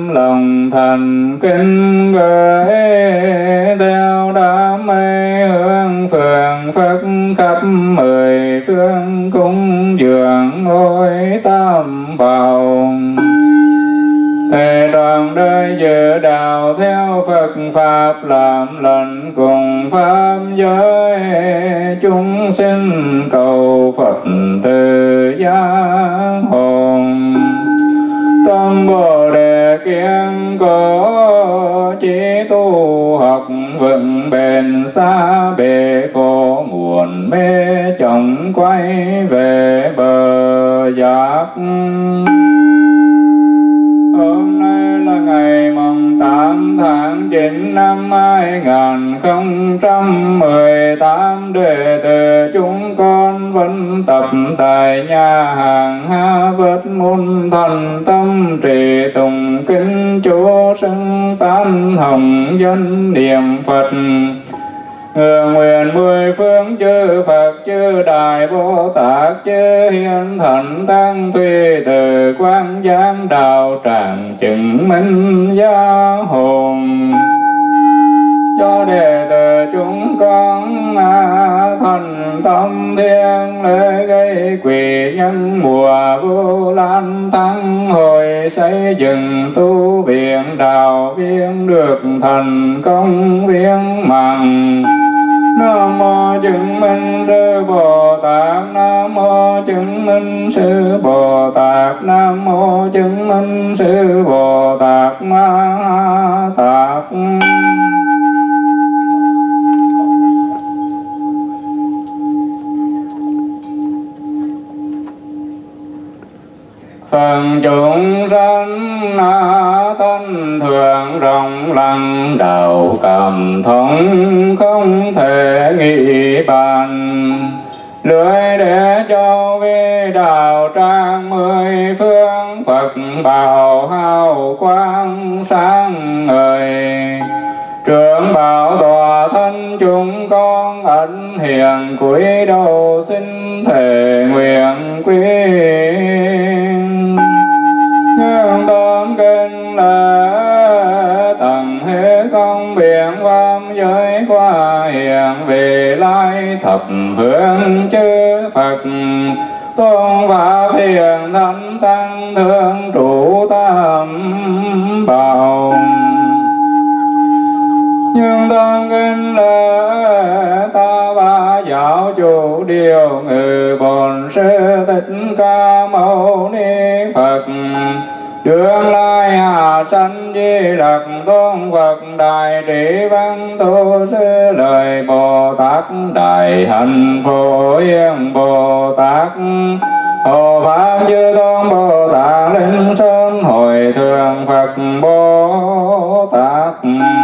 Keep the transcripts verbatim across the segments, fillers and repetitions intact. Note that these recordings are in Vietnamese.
tấm lòng thành kính gửi theo đám mây hương phượng phất khắp mười phương cúng dường ngôi tam bảo. Thề đoàn đời giữ đạo theo Phật Pháp làm lành cùng Pháp giới, chúng sinh cầu Phật từ giác hồn. Tâm Bồ Đề kiên cố chỉ tu học vững bền, xa bể khổ nguồn mê chóng quay về bờ giác. Hôm nay là ngày mồng tám tháng chín năm hai nghìn không trăm mười tám, đệ tử chúng con vẫn tập tại nhà hàng Ha Vất Môn thành tâm trì tụng kinh chú xưng tán hồng dân niệm Phật. Hương nguyện mười phương chư Phật chư Đại Bồ Tát chư Hiền Thần Tăng Thùy từ quang giáng đạo tràng chứng minh gia hồn. Cho đệ tử chúng con thành tâm thiêng lễ gây quỷ nhân mùa Vu Lan thắng hồi, xây dựng tu viện đạo viên được thành công viên mãn. Nam mô chứng minh sư Bồ Tát, Nam mô chứng minh sư Bồ Tát, Nam mô chứng minh sư Bồ Tát Ma Tát. Phần chúng sanh thân thường rộng lặng, đạo cảm thông không thể nghĩ bàn. Lưỡi để cho vi đạo trang mười phương, Phật bảo hào quang sáng ngời. Trưởng bảo tòa thân chúng con ẩn hiền cúi đầu xin thề nguyện quy. Nhưng tâm kinh là tầng hết không biển pháp giới qua hiện về lai thập phương chư Phật. Tôn pháp hiền thánh tăng thương trụ tam bảo. Nhưng tâm kinh là ta ba giáo chủ điều ngự bổn sư Thích Ca Mâu Ni Phật. Đương lai hạ sanh Di Lặc Tôn Phật, đại trí văn tu sư lời Bồ Tát, đại hạnh Phổ Hiền Bồ Tát. Hộ Pháp chư Tôn Bồ Tát, Linh Sơn Hội Thượng Phật Bồ Tát.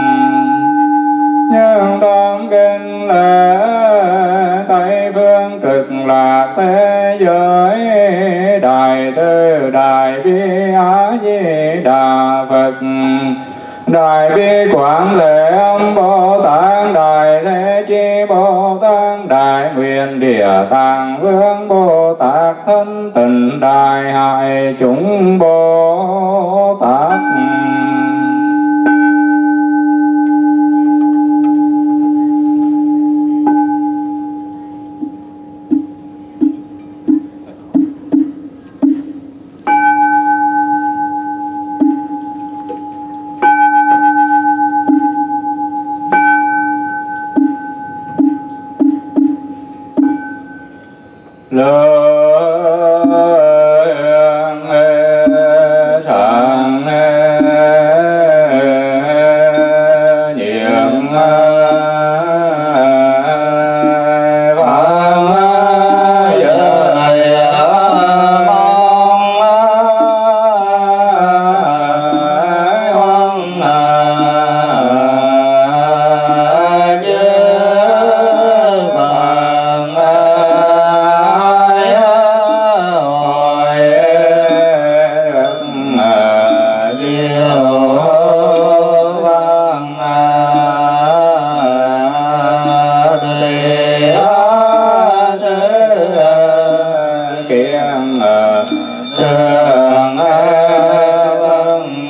Nhưng tâm kinh lễ Tây phương cực lạc thế giới, đại từ đại bi A Di Đà Phật. Đại bi Quảng Thế Âm Bồ Tát, đại thế chi Bồ Tát, đại nguyện Địa Tạng Vương Bồ Tát, thân tịnh đại hại chúng Bồ Tát.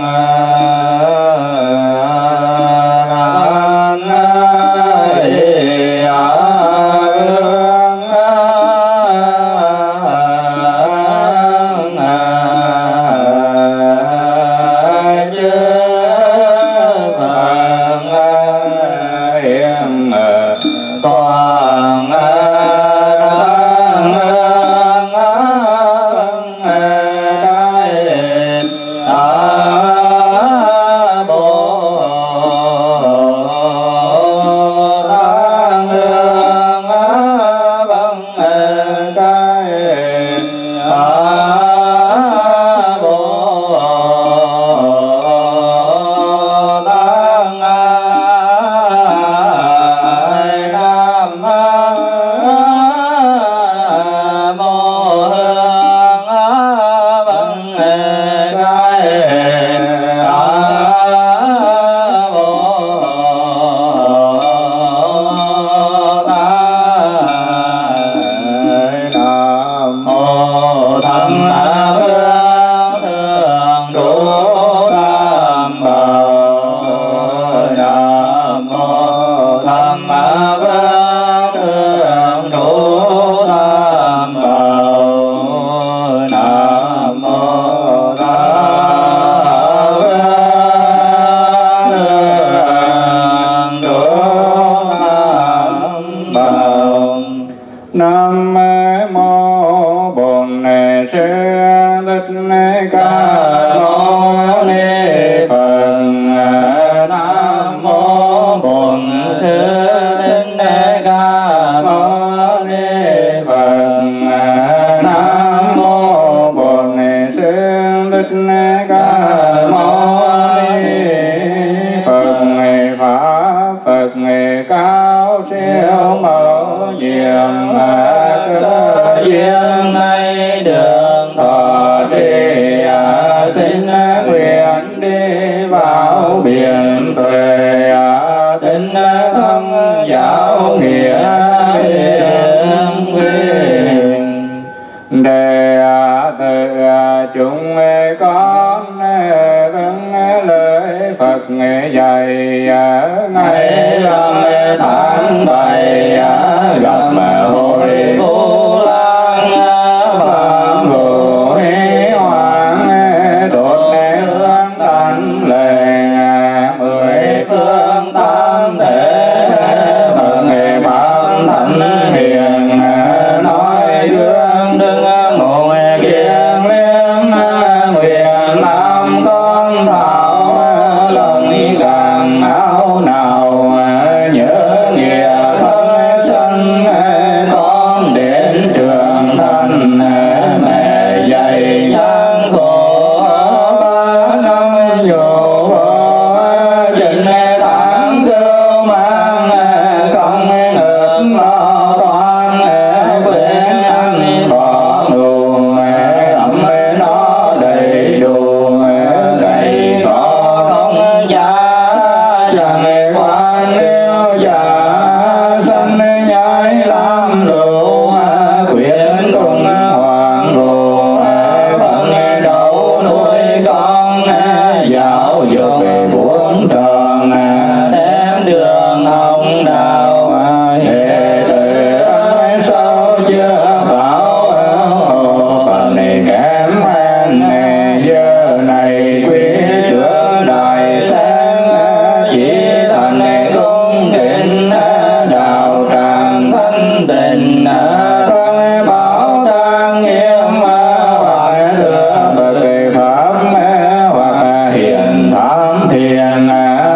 thiền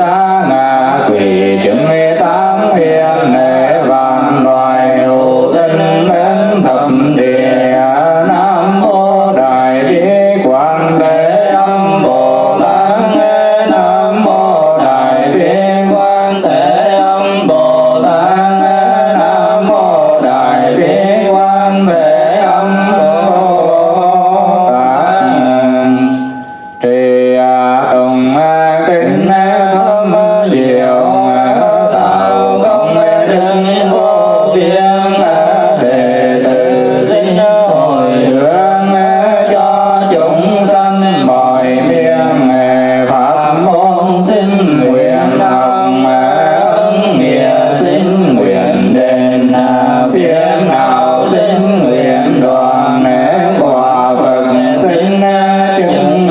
xa ngã quỷ chứng tám hiền lễ vạn loài hữu tinh đến thập địa. Nam mô đại bi quan thế âm Bồ Tát. Nam mô đại bi quan thế âm Bồ Tát. Nam mô đại bi quan thế âm Bồ Tát. Trì tùng kính thâm diệu tạo công đức vô biên. Đệ tử xin hồi hướng cho chúng sanh mọi miền. Pháp môn xin nguyện học ân nghĩa xin nguyện đền. Phiền não xin nguyện đoạn quả Phật xin chứng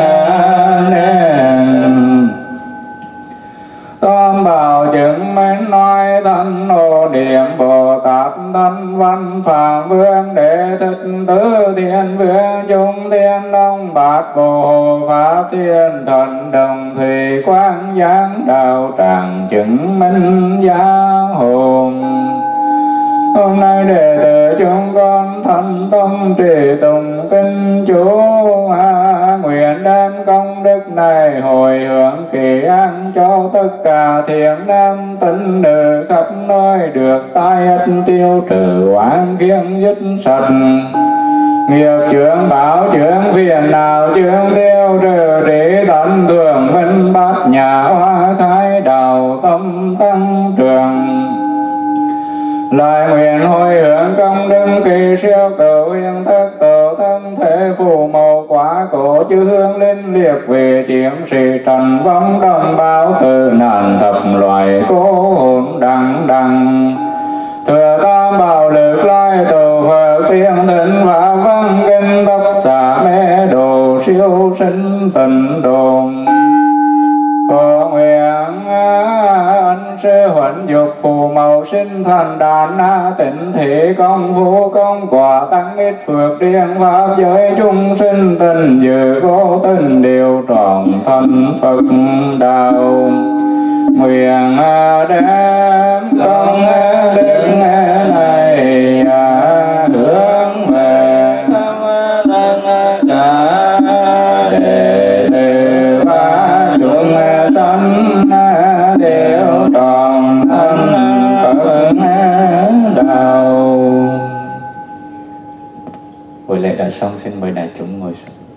nên. Tam bảo chứng minh nói thân ô niệm Bồ Tát thân văn Phạm Vương Đệ Thích Tứ Thiên Vương Trung Thiên Long Bát Bồ Hồ Pháp Thiên Thần Đồng Thủy Quang Giáng Đạo Tràng chứng minh giáo hồn. Hôm nay đệ tử chúng con thành tâm trì tùng kinh chú à, nguyện đem công đức này hồi hướng kỳ an cho tất cả thiện nam tín nữ khắp nơi được tai ách tiêu trừ oán kiêng dứt sạch. Nghiệp chướng báo chướng phiền não chướng tiêu trừ trí tận thường minh bát nhã hoa khai đạo tâm tăng trưởng. Lại nguyện hồi hướng công đức kỳ siêu cầu hiền thất tổ thân thể phù màu quả cổ chư hương linh liệt về chiến sĩ trần vong đồng báo từ nạn thập loại cố hồn đằng đằng. Thừa tam bảo lực lai tổ Phật tiên thịnh và văn kinh tóc xả mê đồ siêu sinh tịnh đồn. Phổ nguyện ân sư huấn dục phù màu sinh thành đàn na tịnh thị công phu công quả tăng ít phước điên pháp giới chúng sinh tình dự vô tình điều trọn thân Phật đạo. Nguyện đem công đức này hướng về tất cả đệ tử và chúng sanh đều trọn thân Phật đạo. Buổi lễ đã xong, xin mời đại chúng ngồi xuống.